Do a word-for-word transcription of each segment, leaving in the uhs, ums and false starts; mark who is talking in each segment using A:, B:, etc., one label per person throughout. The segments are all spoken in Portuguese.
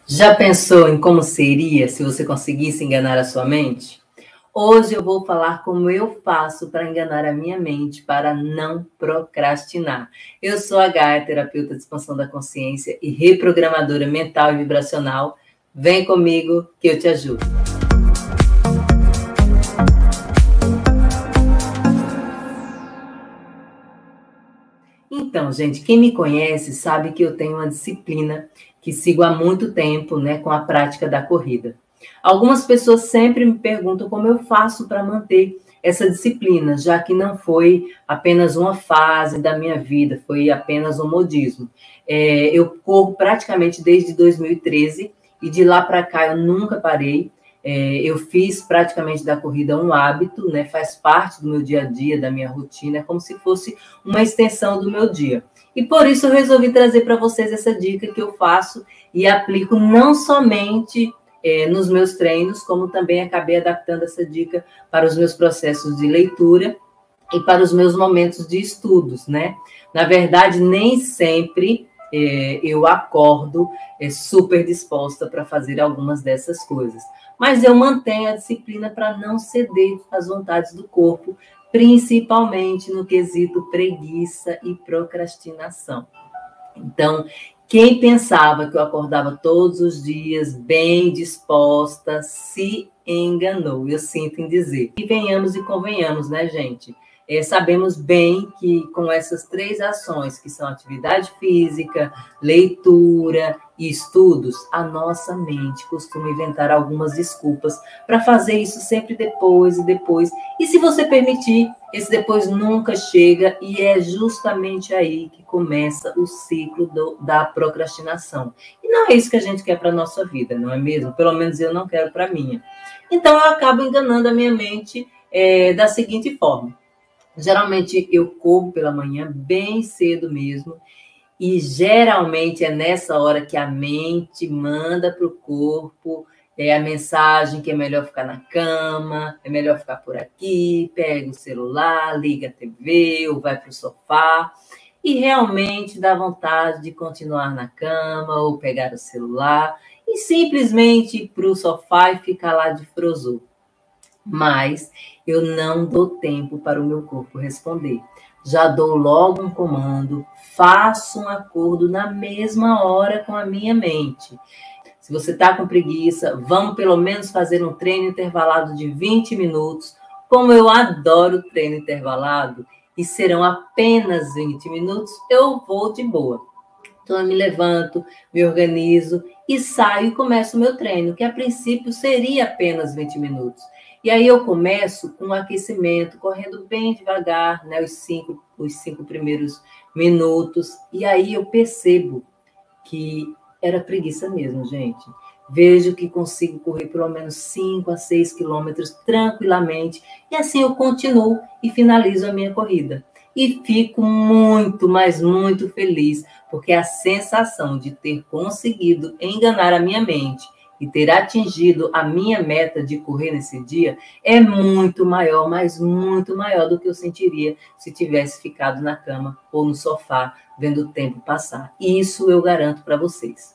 A: Já pensou em como seria se você conseguisse enganar a sua mente? Hoje eu vou falar como eu faço para enganar a minha mente, para não procrastinar. Eu sou a Gaia, terapeuta de expansão da consciência e reprogramadora mental e vibracional. Vem comigo que eu te ajudo. Então, gente, quem me conhece sabe que eu tenho uma disciplina que sigo há muito tempo, né, com a prática da corrida. Algumas pessoas sempre me perguntam como eu faço para manter essa disciplina, já que não foi apenas uma fase da minha vida, foi apenas um modismo. É, eu corro praticamente desde dois mil e treze e de lá para cá eu nunca parei. É, eu fiz praticamente da corrida um hábito, né? Faz parte do meu dia a dia, da minha rotina, é como se fosse uma extensão do meu dia. E por isso eu resolvi trazer para vocês essa dica que eu faço e aplico não somente é, nos meus treinos, como também acabei adaptando essa dica para os meus processos de leitura e para os meus momentos de estudos, né? Na verdade, nem sempre é, eu acordo é, super disposta para fazer algumas dessas coisas. Mas eu mantenho a disciplina para não ceder às vontades do corpo, principalmente no quesito preguiça e procrastinação. Então, quem pensava que eu acordava todos os dias bem disposta, se enganou, eu sinto em dizer. E venhamos e convenhamos, né, gente? É, sabemos bem que com essas três ações, que são atividade física, leitura e estudos, a nossa mente costuma inventar algumas desculpas para fazer isso sempre depois e depois. E se você permitir, esse depois nunca chega e é justamente aí que começa o ciclo do, da procrastinação. E não é isso que a gente quer para a nossa vida, não é mesmo? Pelo menos eu não quero para a minha. Então eu acabo enganando a minha mente é, da seguinte forma. Geralmente eu corro pela manhã bem cedo mesmo e geralmente é nessa hora que a mente manda para o corpo é a mensagem que é melhor ficar na cama, é melhor ficar por aqui, pega o celular, liga a T V ou vai para o sofá e realmente dá vontade de continuar na cama ou pegar o celular e simplesmente ir para o sofá e ficar lá de frozô. Mas eu não dou tempo para o meu corpo responder. Já dou logo um comando, faço um acordo na mesma hora com a minha mente. Se você está com preguiça, vamos pelo menos fazer um treino intervalado de vinte minutos. Como eu adoro treino intervalado, e serão apenas vinte minutos, eu vou de boa. Então eu me levanto, me organizo e saio e começo o meu treino, que a princípio seria apenas vinte minutos. E aí eu começo com um aquecimento, correndo bem devagar, né, os cinco, os cinco primeiros minutos. E aí eu percebo que era preguiça mesmo, gente. Vejo que consigo correr pelo menos cinco a seis quilômetros tranquilamente. E assim eu continuo e finalizo a minha corrida. E fico muito, mas muito feliz, porque a sensação de ter conseguido enganar a minha mente e ter atingido a minha meta de correr nesse dia é muito maior, mas muito maior do que eu sentiria se tivesse ficado na cama ou no sofá vendo o tempo passar. Isso eu garanto para vocês.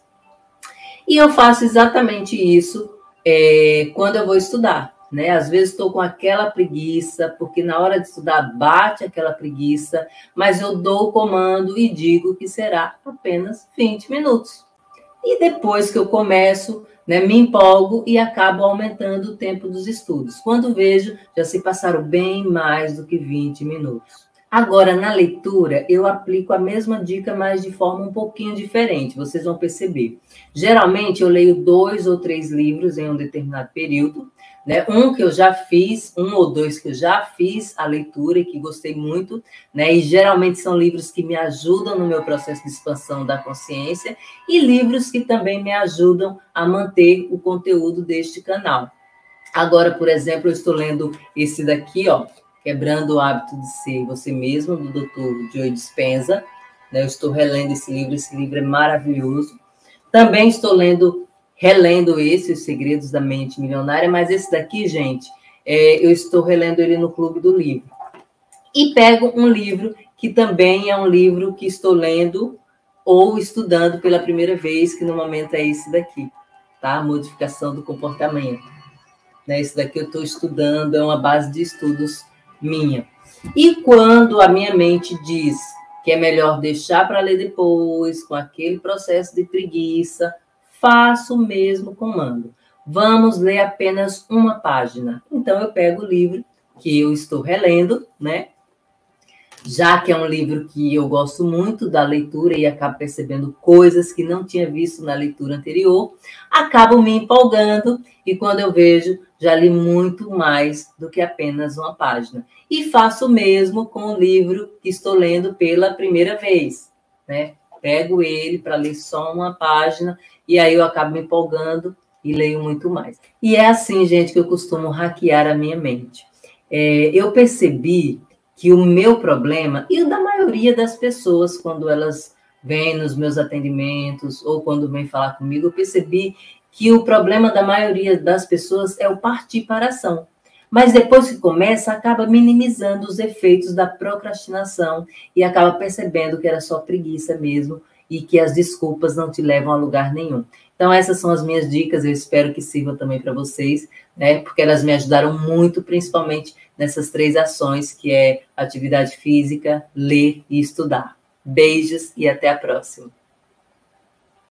A: E eu faço exatamente isso é, quando eu vou estudar, né? Às vezes estou com aquela preguiça, porque na hora de estudar bate aquela preguiça, mas eu dou o comando e digo que será apenas vinte minutos. E depois que eu começo, né, me empolgo e acabo aumentando o tempo dos estudos. Quando vejo, já se passaram bem mais do que vinte minutos. Agora, na leitura, eu aplico a mesma dica, mas de forma um pouquinho diferente, vocês vão perceber. Geralmente, eu leio dois ou três livros em um determinado período, né? Um que eu já fiz, um ou dois que eu já fiz a leitura e que gostei muito, né? E geralmente são livros que me ajudam no meu processo de expansão da consciência e livros que também me ajudam a manter o conteúdo deste canal. Agora, por exemplo, eu estou lendo esse daqui, ó, Quebrando o Hábito de Ser Você Mesmo, do doutor Joe Dispenza. Né? Eu estou relendo esse livro, esse livro é maravilhoso. Também estou lendo, relendo esse, Os Segredos da Mente Milionária, mas esse daqui, gente, é, eu estou relendo ele no Clube do Livro. E pego um livro que também é um livro que estou lendo ou estudando pela primeira vez, que no momento é esse daqui. tá? Modificação do comportamento. Né? Isso daqui eu estou estudando, é uma base de estudos minha. E quando a minha mente diz que é melhor deixar para ler depois, com aquele processo de preguiça, faço o mesmo comando. Vamos ler apenas uma página. Então, eu pego o livro que eu estou relendo, né? Já que é um livro que eu gosto muito da leitura e acabo percebendo coisas que não tinha visto na leitura anterior, acabo me empolgando e quando eu vejo, já li muito mais do que apenas uma página. E faço o mesmo com o livro que estou lendo pela primeira vez, né? Pego ele para ler só uma página e aí eu acabo me empolgando e leio muito mais. E é assim, gente, que eu costumo hackear a minha mente. É, eu percebi que o meu problema, e o da maioria das pessoas, quando elas vêm nos meus atendimentos ou quando vêm falar comigo, eu percebi que o problema da maioria das pessoas é o partir para a ação. Mas depois que começa, acaba minimizando os efeitos da procrastinação e acaba percebendo que era só preguiça mesmo e que as desculpas não te levam a lugar nenhum. Então, essas são as minhas dicas, eu espero que sirvam também para vocês, né? Porque elas me ajudaram muito, principalmente nessas três ações, que é atividade física, ler e estudar. Beijos e até a próxima.